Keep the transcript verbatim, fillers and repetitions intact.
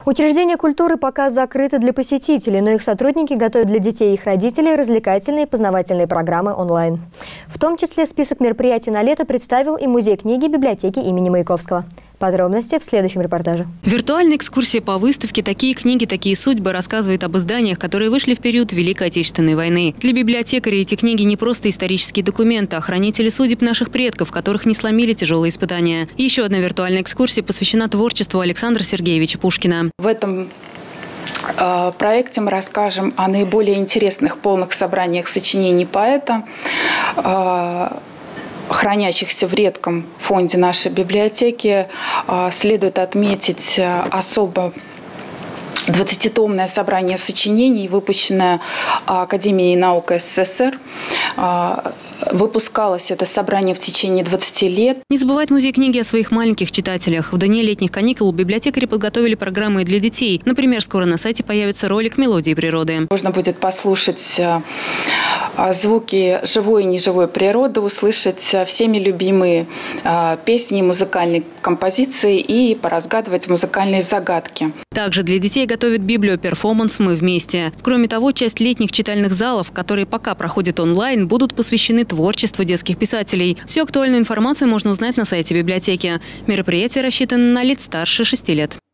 Учреждения культуры пока закрыты для посетителей, но их сотрудники готовят для детей и их родителей развлекательные и познавательные программы онлайн. В том числе список мероприятий на лето представил и Музей книги библиотеки имени Маяковского. Подробности в следующем репортаже. Виртуальная экскурсия по выставке «Такие книги, такие судьбы» рассказывает об изданиях, которые вышли в период Великой Отечественной войны. Для библиотекарей эти книги не просто исторические документы, а хранители судеб наших предков, которых не сломили тяжелые испытания. И еще одна виртуальная экскурсия посвящена творчеству Александра Сергеевича Пушкина. В этом э, проекте мы расскажем о наиболее интересных полных собраниях сочинений поэта, э, хранящихся в редком фонде нашей библиотеки. Э, следует отметить особо двадцатитомное собрание сочинений, выпущенное Академией наук СССР. Выпускалось это собрание в течение двадцати лет. Не забывает Музей книги о своих маленьких читателях. В дни летних каникул библиотекари подготовили программы для детей. Например, скоро на сайте появится ролик «Мелодии природы». Можно будет послушать звуки живой и неживой природы, услышать всеми любимые песни, музыкальные композиции и поразгадывать музыкальные загадки. Также для детей готовят библиоперформанс «Мы вместе». Кроме того, часть летних читальных залов, которые пока проходят онлайн, будут посвящены творчеству детских писателей. Всю актуальную информацию можно узнать на сайте библиотеки. Мероприятие рассчитано на лиц старше шести лет.